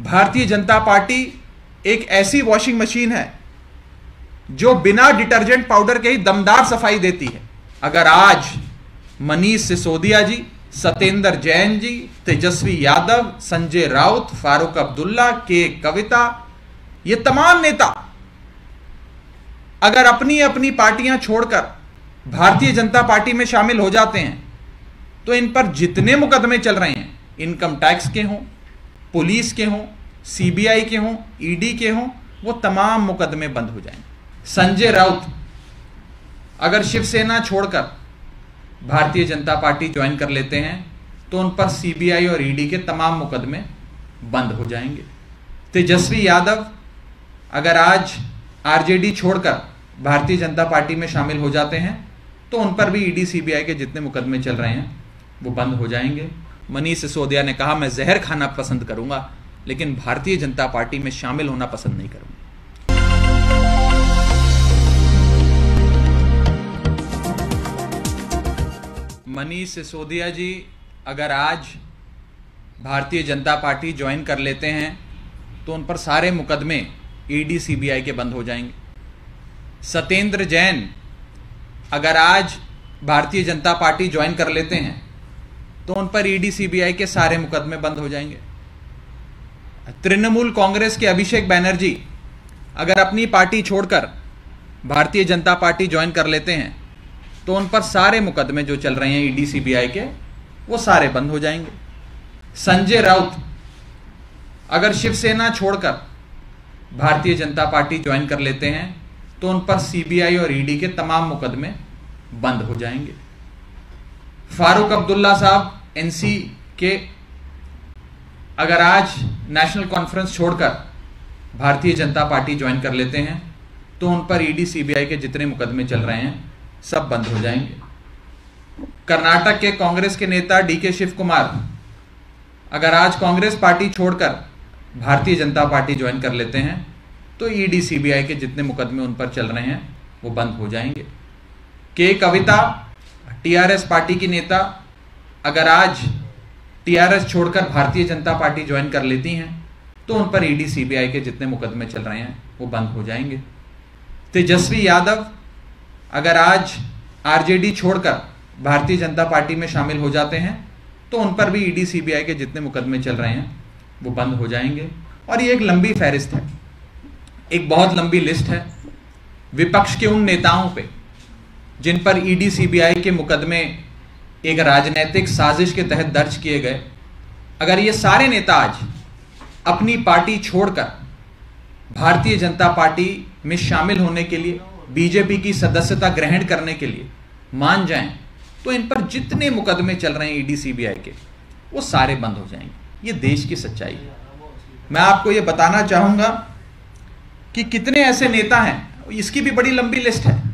Bharatiya Janata party एक ऐसी washing machine है जो बिना डिटर्जेंट पाउडर के ही दमदार सफाई देती है। अगर आज मनीष सिसोदिया जी, सत्येंद्र जैन जी, तेजस्वी यादव, संजय राउत, फारूक अब्दुल्ला, के कविता, ये तमाम नेता अगर अपनी अपनी पार्टियां छोड़कर भारतीय जनता पार्टी में शामिल हो जाते हैं तो इन पर जितने मुकदमे चल रहे हैं, इनकम टैक्स के हों, पुलिस के हों, सीबीआई के हों, ईडी के हों, वो तमाम मुकदमे बंद हो जाएंगे। संजय राउत अगर शिवसेना छोड़कर भारतीय जनता पार्टी ज्वाइन कर लेते हैं तो उन पर सीबीआई और ईडी के तमाम मुकदमे बंद हो जाएंगे। तेजस्वी यादव अगर आज आरजेडी छोड़कर भारतीय जनता पार्टी में शामिल हो जाते हैं तो उन पर भी ईडी सीबीआई के जितने मुकदमे चल रहे हैं वो बंद हो जाएंगे। मनीष सिसोदिया ने कहा, मैं जहर खाना पसंद करूंगा लेकिन भारतीय जनता पार्टी में शामिल होना पसंद नहीं करूंगा। मनीष सिसोदिया जी अगर आज भारतीय जनता पार्टी ज्वाइन कर लेते हैं तो उन पर सारे मुकदमे ईडी सीबीआई के बंद हो जाएंगे। सत्येंद्र जैन अगर आज भारतीय जनता पार्टी ज्वाइन कर लेते हैं तो उन पर ईडी सीबीआई के सारे मुकदमे बंद हो जाएंगे। तृणमूल कांग्रेस के अभिषेक बैनर्जी अगर अपनी पार्टी छोड़कर भारतीय जनता पार्टी ज्वाइन कर लेते हैं तो उन पर सारे मुकदमे जो चल रहे हैं ईडी सीबीआई के, वो सारे बंद हो जाएंगे। संजय राउत अगर शिवसेना छोड़कर भारतीय जनता पार्टी ज्वाइन कर लेते हैं तो उन पर सीबीआई और ईडी के तमाम मुकदमे बंद हो जाएंगे। फारूक अब्दुल्ला साहब एनसी के अगर आज नेशनल कॉन्फ्रेंस छोड़कर भारतीय जनता पार्टी ज्वाइन कर लेते हैं तो उन पर ईडी सीबीआई के जितने मुकदमे चल रहे हैं सब बंद हो जाएंगे। कर्नाटक के कांग्रेस के नेता डीके शिव कुमार अगर आज कांग्रेस पार्टी छोड़कर भारतीय जनता पार्टी ज्वाइन कर लेते हैं तो ईडी सीबीआई के जितने मुकदमे उन पर चल रहे हैं वो बंद हो जाएंगे। के कविता टीआरएस पार्टी की नेता अगर आज टीआरएस छोड़कर भारतीय जनता पार्टी ज्वाइन कर लेती हैं तो उन पर ईडी सीबीआई के जितने मुकदमे चल रहे हैं वो बंद हो जाएंगे। तेजस्वी यादव अगर आज आरजेडी छोड़कर भारतीय जनता पार्टी में शामिल हो जाते हैं तो उन पर भी ईडी सीबीआई के जितने मुकदमे चल रहे हैं वो बंद हो जाएंगे। और ये एक लंबी फहरिस्त है, एक बहुत लंबी लिस्ट है विपक्ष के उन नेताओं पे जिन पर ईडी सीबीआई के मुकदमे एक राजनीतिक साजिश के तहत दर्ज किए गए। अगर ये सारे नेता आज अपनी पार्टी छोड़कर भारतीय जनता पार्टी में शामिल होने के लिए, बीजेपी की सदस्यता ग्रहण करने के लिए मान जाएं तो इन पर जितने मुकदमे चल रहे हैं ईडी सीबीआई के, वो सारे बंद हो जाएंगे। ये देश की सच्चाई है। मैं आपको ये बताना चाहूंगा कि कितने ऐसे नेता हैं, इसकी भी बड़ी लंबी लिस्ट है,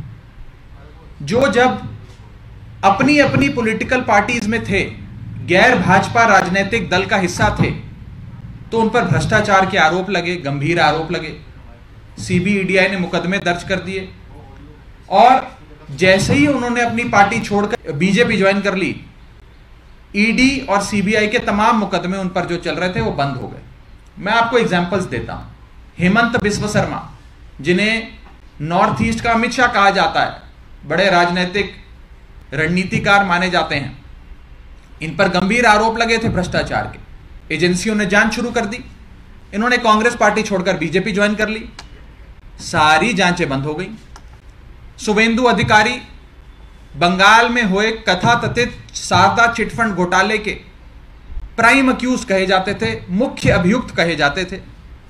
जो जब अपनी अपनी पॉलिटिकल पार्टीज में थे, गैर भाजपा राजनीतिक दल का हिस्सा थे, तो उन पर भ्रष्टाचार के आरोप लगे, गंभीर आरोप लगे, सीबीईडीआई ने मुकदमे दर्ज कर दिए और जैसे ही उन्होंने अपनी पार्टी छोड़कर बीजेपी ज्वाइन कर ली, ईडी और सीबीआई के तमाम मुकदमे उन पर जो चल रहे थे वो बंद हो गए। मैं आपको एग्जांपल्स देता हूं। हेमंत बिस्व शर्मा, जिन्हें नॉर्थ ईस्ट का अमित शाह कहा जाता है, बड़े राजनीतिक रणनीतिकार माने जाते हैं, इन पर गंभीर आरोप लगे थे भ्रष्टाचार के। एजेंसियों ने जांच शुरू कर दी। इन्होंने कांग्रेस पार्टी छोड़कर बीजेपी ज्वाइन कर ली, सारी जांचें बंद हो गई। शुभेंदु अधिकारी बंगाल में हुए कथाकथित शारदा चिटफंड घोटाले के प्राइम अक्यूज कहे जाते थे, मुख्य अभियुक्त कहे जाते थे।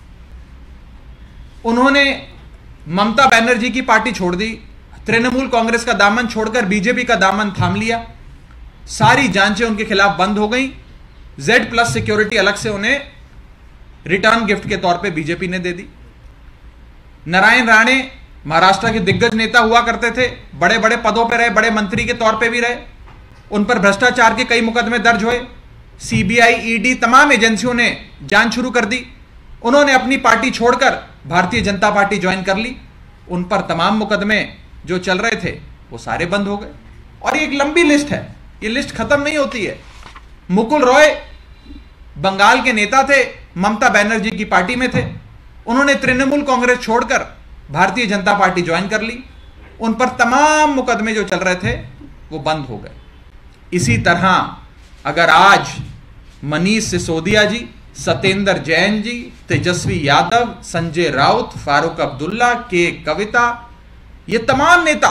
उन्होंने ममता बनर्जी की पार्टी छोड़ दी, तृणमूल कांग्रेस का दामन छोड़कर बीजेपी का दामन थाम लिया। सारी जांचें उनके खिलाफ बंद हो गई। Z+ सिक्योरिटी अलग से उन्हें रिटर्न गिफ्ट के तौर पे बीजेपी ने दे दी। नारायण राणे महाराष्ट्र के दिग्गज नेता हुआ करते थे, बड़े बड़े पदों पर रहे, बड़े मंत्री के तौर पे भी रहे। उन पर भ्रष्टाचार के कई मुकदमे दर्ज हुए। सीबीआई, ईडी, तमाम एजेंसियों ने जांच शुरू कर दी। उन्होंने अपनी पार्टी छोड़कर भारतीय जनता पार्टी ज्वाइन कर ली। उन पर तमाम मुकदमे जो चल रहे थे वो सारे बंद हो गए। और ये एक लंबी लिस्ट है, ये लिस्ट खत्म नहीं होती है। मुकुल रॉय बंगाल के नेता थे, ममता बनर्जी की पार्टी में थे, उन्होंने तृणमूल कांग्रेस छोड़कर भारतीय जनता पार्टी ज्वाइन कर ली। उन पर तमाम मुकदमे जो चल रहे थे वो बंद हो गए। इसी तरह अगर आज मनीष सिसोदिया जी, सत्येंद्र जैन जी, तेजस्वी यादव, संजय राउत, फारूक अब्दुल्ला, के कविता, ये तमाम नेता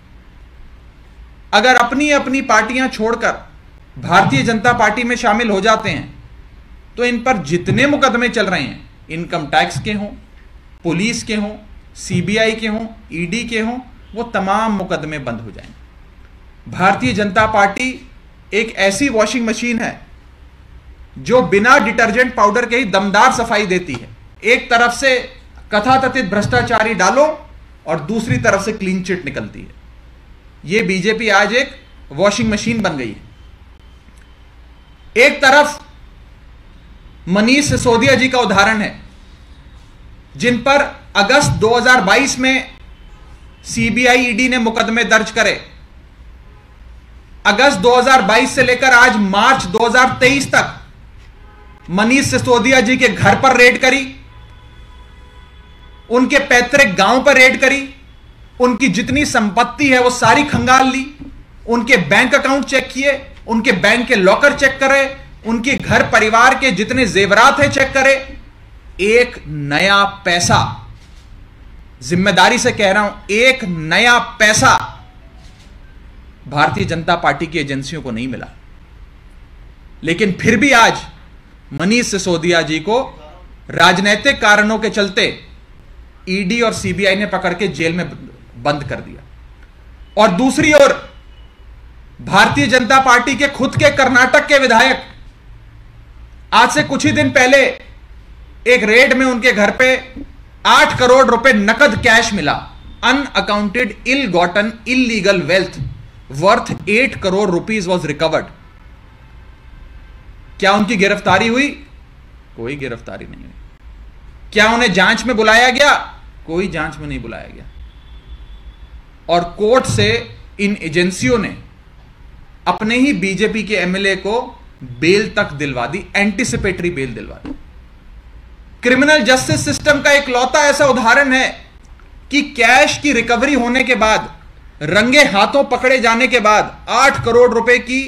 अगर अपनी अपनी पार्टियां छोड़कर भारतीय जनता पार्टी में शामिल हो जाते हैं तो इन पर जितने मुकदमे चल रहे हैं, इनकम टैक्स के हों, पुलिस के हों, सीबीआई के हों, ईडी के हों, वो तमाम मुकदमे बंद हो जाएंगे। भारतीय जनता पार्टी एक ऐसी वॉशिंग मशीन है जो बिना डिटर्जेंट पाउडर के ही दमदार सफाई देती है। एक तरफ से कथाकथित भ्रष्टाचारी डालो और दूसरी तरफ से क्लीन चिट निकलती है। यह बीजेपी आज एक वॉशिंग मशीन बन गई है। एक तरफ मनीष सिसोदिया जी का उदाहरण है, जिन पर अगस्त 2022 में सीबीआई ईडी ने मुकदमे दर्ज करे। अगस्त 2022 से लेकर आज मार्च 2023 तक मनीष सिसोदिया जी के घर पर रेड करी, उनके पैतृक गांव पर रेड करी, उनकी जितनी संपत्ति है वो सारी खंगाल ली, उनके बैंक अकाउंट चेक किए, उनके बैंक के लॉकर चेक करे, उनके घर परिवार के जितने जेवरात हैं चेक करे। एक नया पैसा, जिम्मेदारी से कह रहा हूं, एक नया पैसा भारतीय जनता पार्टी की एजेंसियों को नहीं मिला। लेकिन फिर भी आज मनीष सिसोदिया जी को राजनीतिक कारणों के चलते ईडी और सीबीआई ने पकड़ के जेल में बंद कर दिया। और दूसरी ओर भारतीय जनता पार्टी के खुद के कर्नाटक के विधायक, आज से कुछ ही दिन पहले एक रेड में उनके घर पे 8 करोड़ रुपए नकद कैश मिला। Unaccounted ill gotten illegal wealth worth 8 crore rupees was recovered. क्या उनकी गिरफ्तारी हुई? कोई गिरफ्तारी नहीं हुई। क्या उन्हें जांच में बुलाया गया? कोई जांच में नहीं बुलाया गया। और कोर्ट से इन एजेंसियों ने अपने ही बीजेपी के एमएलए को बेल तक दिलवा दी, एंटीसिपेटरी बेल दिलवा दी। क्रिमिनल जस्टिस सिस्टम का एक लौता ऐसा उदाहरण है कि कैश की रिकवरी होने के बाद, रंगे हाथों पकड़े जाने के बाद, 8 करोड़ रुपए की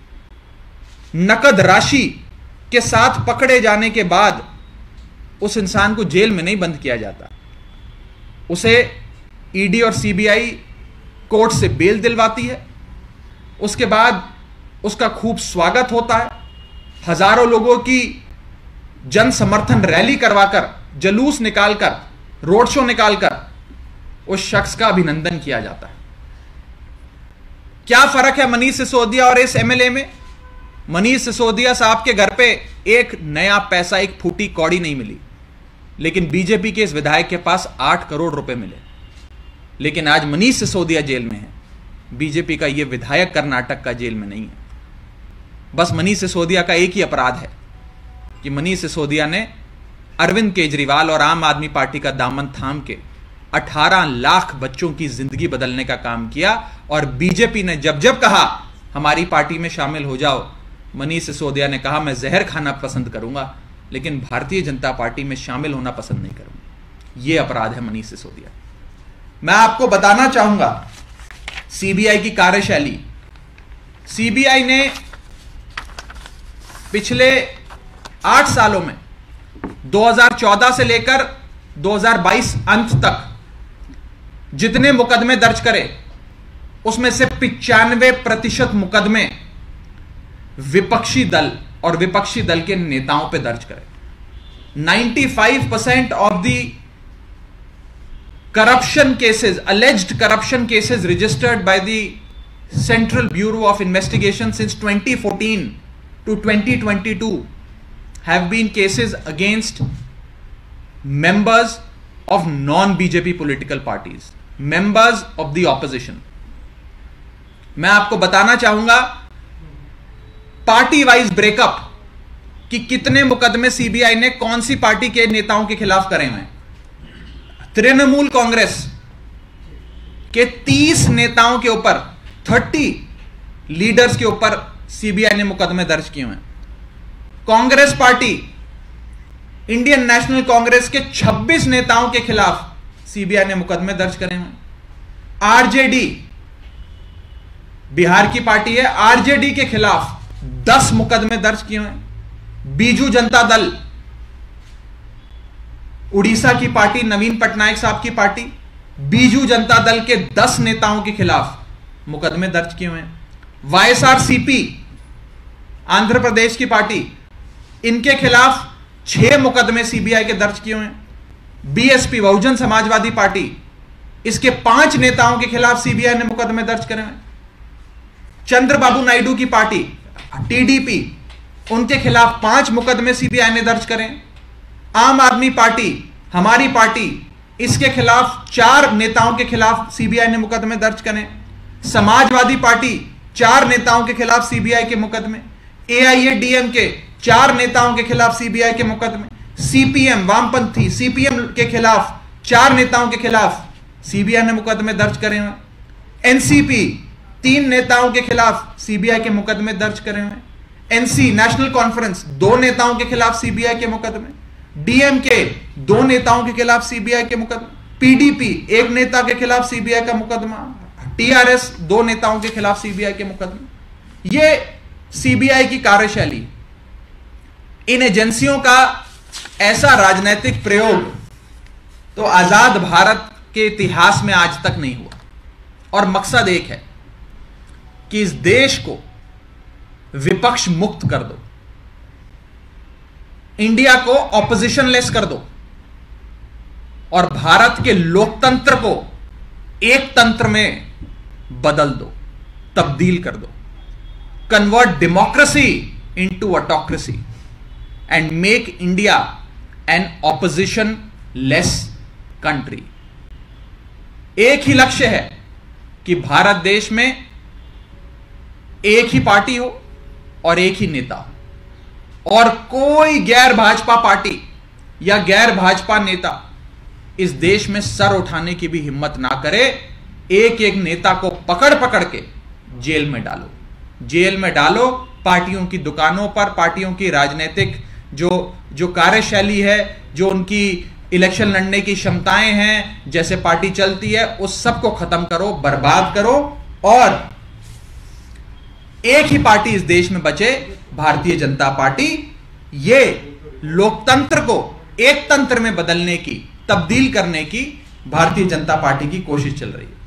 नकद राशि के साथ पकड़े जाने के बाद उस इंसान को जेल में नहीं बंद किया जाता, उसे ईडी और सीबीआई कोर्ट से बेल दिलवाती है। उसके बाद उसका खूब स्वागत होता है, हजारों लोगों की जन समर्थन रैली करवाकर, जुलूस निकालकर, रोड शो निकालकर उस शख्स का अभिनंदन किया जाता है। क्या फर्क है मनीष सिसोदिया और इस एमएलए में? मनीष सिसोदिया साहब के घर पे एक नया पैसा, एक फूटी कौड़ी नहीं मिली, लेकिन बीजेपी के इस विधायक के पास 8 करोड़ रुपए मिले। लेकिन आज मनीष सिसोदिया जेल में है, बीजेपी का यह विधायक कर्नाटक का जेल में नहीं है। बस मनीष सिसोदिया का एक ही अपराध है कि मनीष सिसोदिया ने अरविंद केजरीवाल और आम आदमी पार्टी का दामन थाम के 18 लाख बच्चों की जिंदगी बदलने का काम किया। और बीजेपी ने जब जब कहा हमारी पार्टी में शामिल हो जाओ, मनीष सिसोदिया ने कहा मैं जहर खाना पसंद करूंगा, लेकिन भारतीय जनता पार्टी में शामिल होना पसंद नहीं करूंगा। यह अपराध है मनीष सिसोदिया। मैं आपको बताना चाहूंगा सीबीआई की कार्यशैली। सीबीआई ने पिछले 8 सालों में 2014 से लेकर 2022 अंत तक जितने मुकदमे दर्ज करे, उसमें से 95% मुकदमे विपक्षी दल और विपक्षी दल के नेताओं पे दर्ज करे। 95% of the corruption cases, alleged corruption cases registered by the Central Bureau of Investigation since 2014 to 2022 have been cases against members of non-BJP political parties, members of the opposition. मैं आपको बताना चाहूंगा पार्टी वाइज ब्रेकअप कि कितने मुकदमे CBI ने कौन सी party के नेताओं के खिलाफ करे हुए हैं। तृणमूल कांग्रेस के 30 नेताओं के ऊपर, 30 लीडर्स के ऊपर सीबीआई ने मुकदमे दर्ज किए हैं। Congress party Indian National Congress के 26 नेताओं के खिलाफ सीबीआई ने मुकदमे दर्ज करे हैं। आरजेडी, बिहार की पार्टी है, आरजेडी के खिलाफ 10 मुकदमे दर्ज किए हैं। बीजू जनता दल, उड़ीसा की पार्टी, नवीन पटनायक साहब की पार्टी, बीजू जनता दल के 10 नेताओं के खिलाफ मुकदमे दर्ज किए हुए हैं। वाईएसआरसीपी, आंध्र प्रदेश की पार्टी, इनके खिलाफ 6 मुकदमे सीबीआई के दर्ज किए हुए हैं। बीएसपी, बहुजन समाजवादी पार्टी, इसके 5 नेताओं के खिलाफ सीबीआई ने मुकदमे दर्ज करे हैं। चंद्रबाबू नायडू की पार्टी टीडीपी, उनके खिलाफ 5 मुकदमे सीबीआई ने दर्ज करें। आम आदमी पार्टी, हमारी पार्टी, इसके खिलाफ 4 नेताओं के खिलाफ सीबीआई ने मुकदमे दर्ज करें। समाजवादी पार्टी, 4 नेताओं के खिलाफ सीबीआई के मुकदमे। एआईएडीएम के 4 नेताओं के खिलाफ सीबीआई के मुकदमे। सीपीएम, वामपंथी सीपीएम के खिलाफ 4 नेताओं के खिलाफ सीबीआई ने मुकदमे दर्ज करे हुए। एनसीपी, 3 नेताओं के खिलाफ सीबीआई के मुकदमे दर्ज करे हुए। एनसी, नेशनल कॉन्फ्रेंस, 2 नेताओं के खिलाफ सीबीआई के मुकदमे। डीएमके, 2 नेताओं के खिलाफ सीबीआई के मुकदमे। पीडीपी, 1 नेता के खिलाफ सीबीआई का मुकदमा। टीआरएस, 2 नेताओं के खिलाफ सीबीआई के मुकदमे। यह सीबीआई की कार्यशैली, इन एजेंसियों का ऐसा राजनीतिक प्रयोग तो आजाद भारत के इतिहास में आज तक नहीं हुआ। और मकसद एक है कि इस देश को विपक्ष मुक्त कर दो, इंडिया को ऑपोजिशन लेस कर दो और भारत के लोकतंत्र को एक तंत्र में बदल दो, तब्दील कर दो। Convert democracy into autocracy and make India an opposition less country. एक ही लक्ष्य है कि भारत देश में एक ही पार्टी हो और एक ही नेता हो, और कोई गैर भाजपा पार्टी या गैर भाजपा नेता इस देश में सर उठाने की भी हिम्मत ना करे। एक एक नेता को पकड़ पकड़ के जेल में डालो, जेल में डालो। पार्टियों की दुकानों पर, पार्टियों की राजनीतिक जो कार्यशैली है, जो उनकी इलेक्शन लड़ने की क्षमताएं हैं, जैसे पार्टी चलती है, उस सब को खत्म करो, बर्बाद करो, और एक ही पार्टी इस देश में बचे, भारतीय जनता पार्टी। ये लोकतंत्र को एक तंत्र में बदलने की, तब्दील करने की भारतीय जनता पार्टी की कोशिश चल रही है।